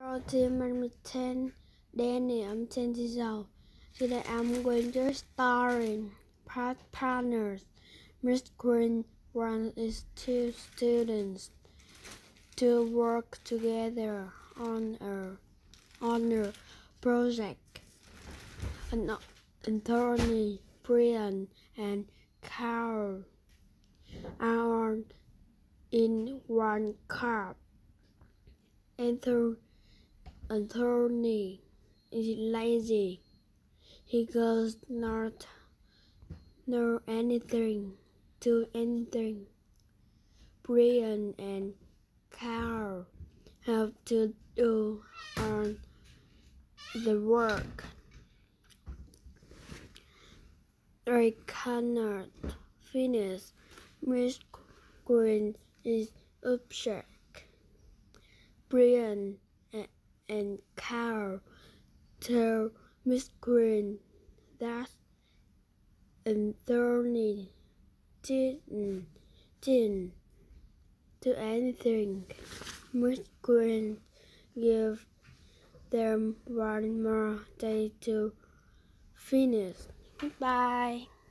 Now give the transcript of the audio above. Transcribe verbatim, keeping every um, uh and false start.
Hello team, I'm ten, Danny, I'm ten years old. Today I'm going to starring part partners. Miss Green wants two students to work together on a on a project. An Anthony, Brian, and Carl are in one car. Anthony Anthony is lazy. He does not know anything, do anything. Brian and Carl have to do all the work. They cannot finish. Miss Green is upset. Brian and Carl tell Miss Green that Anthony didn't, didn't do anything. Miss Green gives them one more day to finish. Goodbye.